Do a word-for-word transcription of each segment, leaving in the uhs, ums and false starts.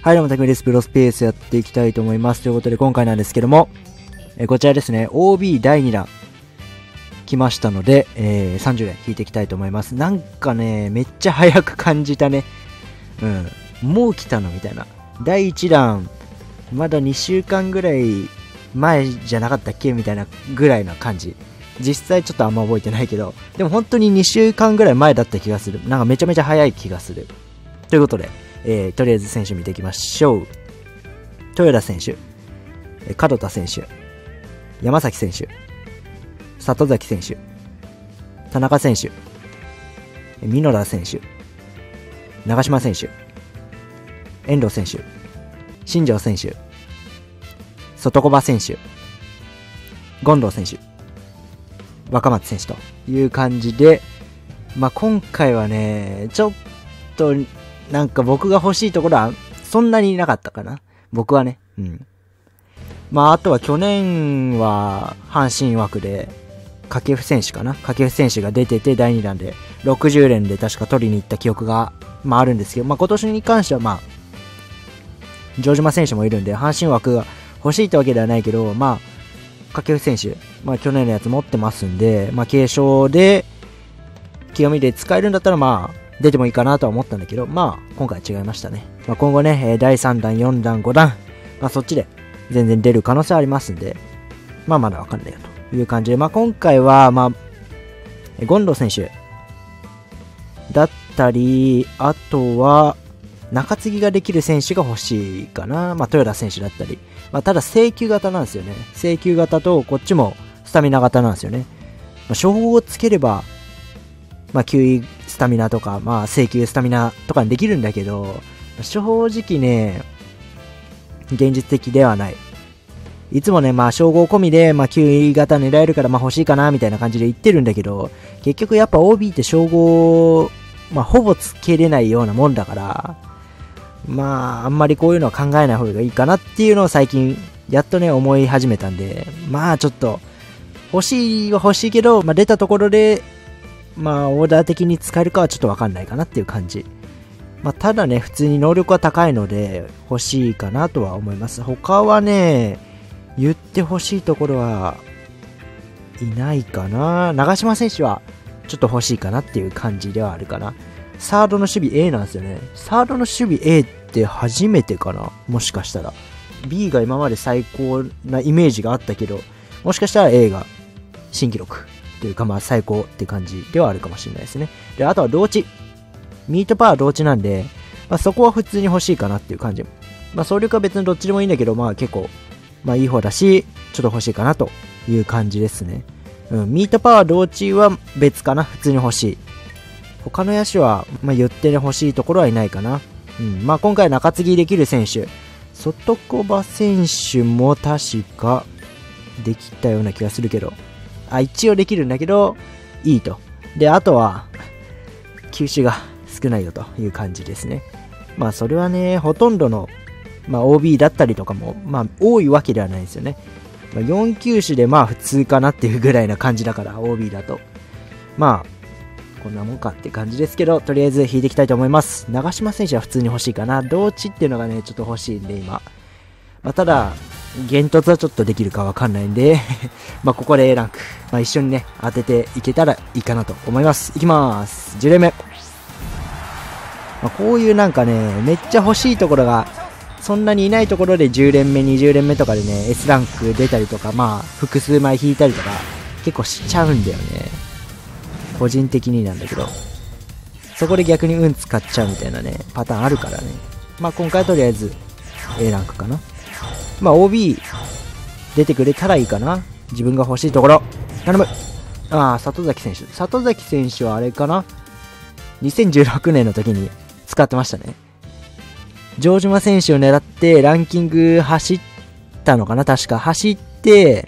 はい、どうも、たくみです。プロスペースやっていきたいと思います。ということで、今回なんですけども、えー、こちらですね、オービー だいにだん来ましたので、えー、さんじゅうえん引いていきたいと思います。なんかね、めっちゃ早く感じたね。うん。もう来たのみたいな。だいいちだん、まだにしゅうかんぐらい前じゃなかったっけみたいなぐらいな感じ。実際ちょっとあんま覚えてないけど、でも本当ににしゅうかんぐらい前だった気がする。なんかめちゃめちゃ早い気がする。ということで、えー、とりあえず選手見ていきましょう。豊田選手、門田選手、山崎選手、里崎選手、田中選手、箕田選手、長島選手、遠藤選手、新庄選手、外小場選手、権藤選手、若松選手という感じで、まあ、今回はね、ちょっとなんか僕が欲しいところはそんなになかったかな。僕はね。うん。まあ、あとは去年は阪神枠で、掛布選手かな。掛布選手が出ててだいにだんでろくじゅうれんで確か取りに行った記憶が、まあ、あるんですけど、まあ、今年に関してはまあ、城島選手もいるんで、阪神枠が欲しいってわけではないけど、まあ、掛布選手、まあ、去年のやつ持ってますんで、まあ、継承で、清見で使えるんだったらまあ、出てもいいかなとは思ったんだけど、まあ、今回は違いましたね。まあ、今後ね、だいさんだん、よんだん、ごだん、まあ、そっちで全然出る可能性ありますんで、まあ、まだわかんないよという感じで、まあ、今回は、まあ、権藤選手だったり、あとは、中継ぎができる選手が欲しいかな。まあ、豊田選手だったり。まあ、ただ、制球型なんですよね。制球型と、こっちもスタミナ型なんですよね。まあ、称号をつければ、まあ、球威スタミナとか、まあ、制球スタミナとかにできるんだけど、正直ね、現実的ではない。いつもね、まあ、称号込みで、まあ、球威型狙えるから、まあ、欲しいかな、みたいな感じで言ってるんだけど、結局やっぱ オービー って称号、まあ、ほぼつけれないようなもんだから、まあ、あんまりこういうのは考えない方がいいかなっていうのを最近、やっとね、思い始めたんで、まあ、ちょっと、欲しいは欲しいけど、まあ、出たところで、まあ、オーダー的に使えるかはちょっとわかんないかなっていう感じ。まあ、ただね、普通に能力は高いので、欲しいかなとは思います。他はね、言って欲しいところはいないかな。長島選手は、ちょっと欲しいかなっていう感じではあるかな。サードの守備 A なんですよね。サードの守備 A って初めてかな、もしかしたら。B が今まで最高なイメージがあったけど、もしかしたら A が新記録。というかまあ最高って感じではあるかもしれないですね。で、あとは同値。ミートパワー同値なんで、まあそこは普通に欲しいかなっていう感じ。まあ総力は別にどっちでもいいんだけど、まあ結構、まあいい方だし、ちょっと欲しいかなという感じですね。うん、ミートパワー同値は別かな。普通に欲しい。他の野手は、まあ言ってね欲しいところはいないかな。うん、まあ今回中継ぎできる選手。外小場選手も確かできたような気がするけど、あ、一応できるんだけど、いいと。で、あとは、球種が少ないよという感じですね。まあ、それはね、ほとんどの、まあ、オービー だったりとかも、まあ、多いわけではないですよね。まあ、よん球種で、まあ、普通かなっていうぐらいな感じだから、オービー だと。まあ、こんなもんかって感じですけど、とりあえず引いていきたいと思います。長島選手は普通に欲しいかな。同値っていうのがね、ちょっと欲しいんで、今。まあ、ただ、現突はちょっとできるかわかんないんでまあここで A ランク、まあ、一緒にね当てていけたらいいかなと思います。いきまーす。じゅうれんめ、まあ、こういうなんかねめっちゃ欲しいところがそんなにいないところでじゅうれんめにじゅうれんめとかでね S ランク出たりとか、まあ複数枚引いたりとか結構しちゃうんだよね、個人的になんだけど。そこで逆に運使っちゃうみたいなねパターンあるからね。まあ今回とりあえず A ランクかな。まあ オービー 出てくれたらいいかな。自分が欲しいところ。頼む。ああ、里崎選手。里崎選手はあれかな ?にせんじゅうろくねんの時に使ってましたね。城島選手を狙ってランキング走ったのかな確か。走って、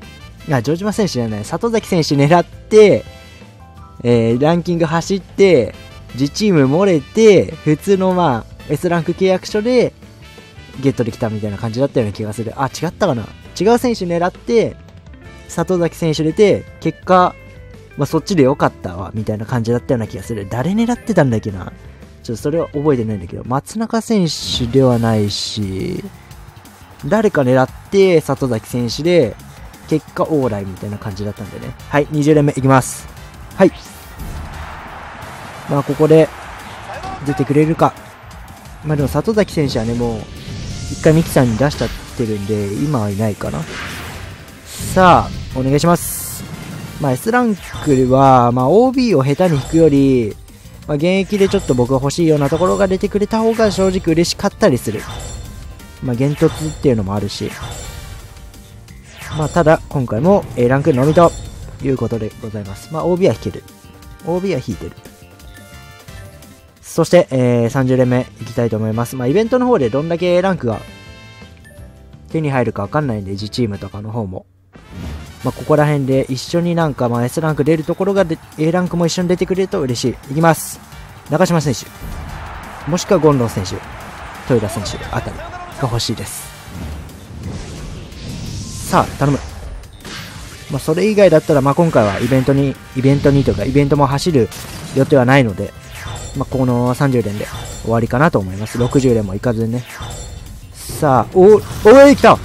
あ、城島選手じゃない。里崎選手狙って、えー、ランキング走って、自チーム漏れて、普通のまあ S ランク契約書で、ゲットできたみたいな感じだったような気がする。あ、違ったかな。違う選手狙って里崎選手出て結果、まあ、そっちで良かったわみたいな感じだったような気がする。誰狙ってたんだっけな。 ちょっとそれは覚えてないんだけど、松中選手ではないし、誰か狙って里崎選手で、結果オーライみたいな感じだったんでね。はい、にじゅう連目いきます。はい。まあ、ここで、出てくれるか。まあでも里崎選手はね、もう、一回ミキさんに出しちゃってるんで、今はいないかな。さあ、お願いします。まあ S ランクは、まあ オービー を下手に引くより、まあ現役でちょっと僕が欲しいようなところが出てくれた方が正直嬉しかったりする。まあ幻突っていうのもあるし。まあただ、今回も A ランクのみということでございます。まあ オービー は引ける。オービー は引いてる。そして、えー、さんじゅう連目いきたいと思います。まあ、イベントの方でどんだけ A ランクが手に入るかわかんないんで、自チームとかの方も。まあ、ここら辺で一緒になんか、まあ、S ランク出るところが A ランクも一緒に出てくれると嬉しい。いきます。中島選手。もしくは権藤選手。豊田選手あたりが欲しいです。さあ、頼む。まあ、それ以外だったら、まあ、今回はイベントに、イベントにとか、イベントも走る予定はないので、まあ、このさんじゅう連で終わりかなと思います。ろくじゅう連もいかずにね。さあ、お、おい、来た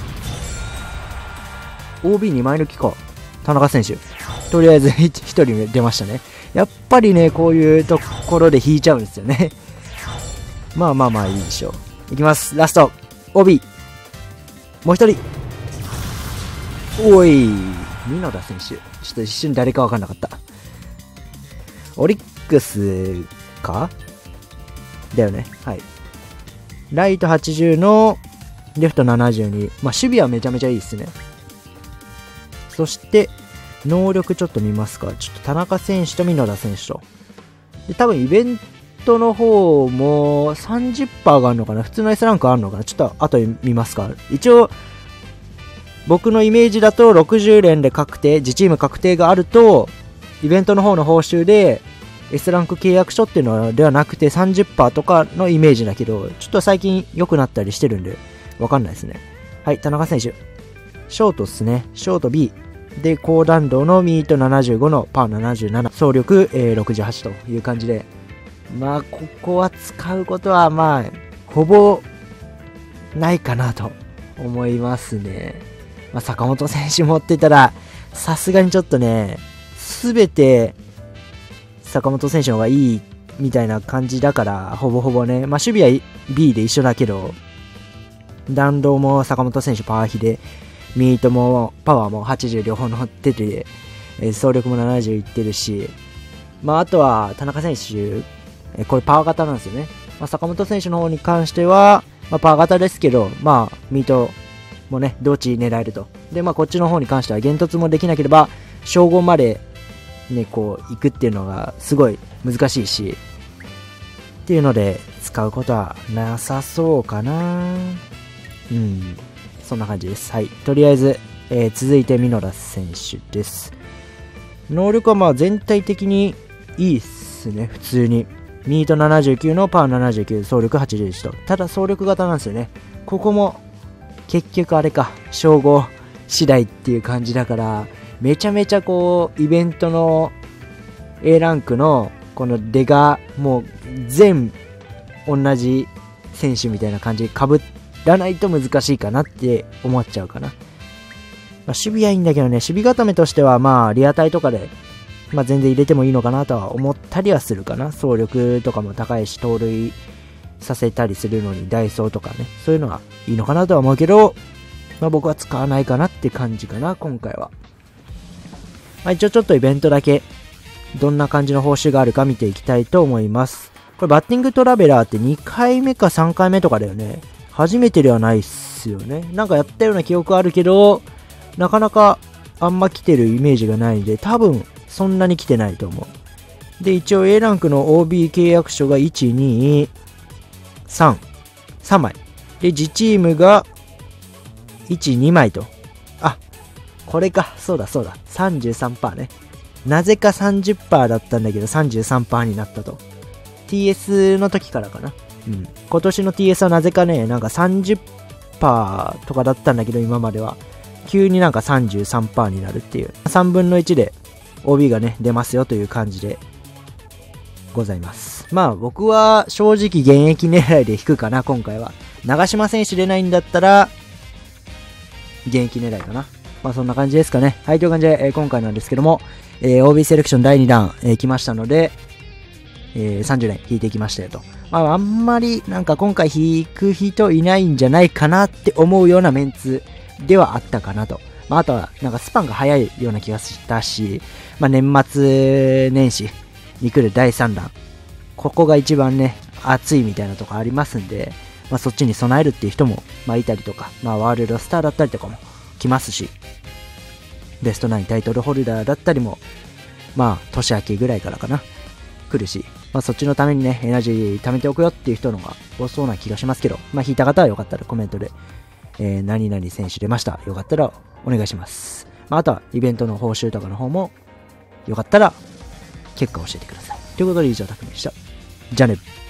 オービーに 枚抜きか。田中選手。とりあえずひとり出ましたね。やっぱりね、こういうところで引いちゃうんですよね。まあまあまあいいでしょう。いきます。ラスト。オービー。もうひとり。おい、箕田選手。ちょっと一瞬誰かわかんなかった。オリックス、かだよね。はい。ライトはちじゅうのレフトななじゅうに。まあ、守備はめちゃめちゃいいですね。そして、能力ちょっと見ますか。ちょっと田中選手と箕田選手と。で、多分イベントの方も さんじゅっパーセント があるのかな。普通の S ランクあるのかな。ちょっと後で見ますか。一応、僕のイメージだとろくじゅう連で確定、自チーム確定があると、イベントの方の報酬で、S ランク契約書っていうのではなくて さんじゅっパーセント とかのイメージだけど、ちょっと最近良くなったりしてるんで、わかんないですね。はい、田中選手。ショートっすね。ショート B。で、高弾道のミートななじゅうごのパーななじゅうなな。総力、えー、ろくじゅうはちという感じで。まあ、ここは使うことは、まあ、ほぼ、ないかなと思いますね。まあ、坂本選手持ってたら、さすがにちょっとね、すべて、坂本選手の方がいいみたいな感じだから、ほぼほぼね、まあ、守備は B で一緒だけど、弾道も坂本選手パワー比で、ミートもパワーもはちじゅう両方乗ってて、えー、走力もななじゅういってるし、まあ、あとは田中選手、えー、これパワー型なんですよね。まあ、坂本選手の方に関しては、まあ、パワー型ですけど、まあ、ミートもね、同値狙えると。で、まあ、こっちの方に関しては、幻突もできなければ、称号まで、ね、こう、行くっていうのが、すごい難しいし、っていうので、使うことはなさそうかな。うん。そんな感じです。はい。とりあえず、えー、続いて、箕田選手です。能力はまあ、全体的にいいっすね、普通に。ミートななじゅうきゅうのパワーななじゅうきゅう、走力はちじゅういちと。ただ、走力型なんですよね。ここも、結局あれか、称号次第っていう感じだから、めちゃめちゃこう、イベントの A ランクのこの出がもう全同じ選手みたいな感じで被らないと難しいかなって思っちゃうかな。まあ、守備はいいんだけどね、守備固めとしてはまあリアタイとかで、まあ、全然入れてもいいのかなとは思ったりはするかな。走力とかも高いし、盗塁させたりするのにダイソーとかね、そういうのはいいのかなとは思うけど、まあ、僕は使わないかなって感じかな、今回は。まあ、一応ちょっとイベントだけどんな感じの報酬があるか見ていきたいと思います。これバッティングトラベラーってにかいめかさんかいめとかだよね。初めてではないっすよね。なんかやったような記憶あるけど、なかなかあんま来てるイメージがないんで、多分そんなに来てないと思う。で、一応 A ランクの オービー 契約書がいち、に、さん、さんまい。で、自チームがいち、にまいと。あ、これか。そうだそうだ。さんじゅうさんパーセント ね。なぜか さんじゅっパーセント だったんだけど さんじゅうさんパーセント になったと。ティーエス の時からかな。うん。今年の ティーエス はなぜかね、なんか さんじゅっパーセント とかだったんだけど今までは。急になんか さんじゅうさんパーセント になるっていう。さんぶんのいちで オービー がね、出ますよという感じで。 ございます。まあ僕は正直現役狙いで引くかな、今回は。長島選手出ないんだったら、現役狙いかな。まあそんな感じですかね。はい、という感じで、えー、今回なんですけども、えー、オービー セレクションだいに弾、えー、来ましたので、えー、さんじゅう連引いてきましたよと。まああんまりなんか今回引く人いないんじゃないかなって思うようなメンツではあったかなと。まああとはなんかスパンが早いような気がしたし、まあ年末年始に来るだいさん弾。ここが一番ね、熱いみたいなとこありますんで、まあそっちに備えるっていう人も、まあいたりとか、まあワールドスターだったりとかも来ますし、ベストナインタイトルホルダーだったりも、まあ年明けぐらいからかな、来るし、まあそっちのためにね、エナジー貯めておくよっていう人のが多そうな気がしますけど、まあ引いた方はよかったらコメントで、えー、何々選手出ました。よかったらお願いします。まああとはイベントの報酬とかの方も、よかったら結果を教えてください。ということで以上、たくみでした。じゃあね。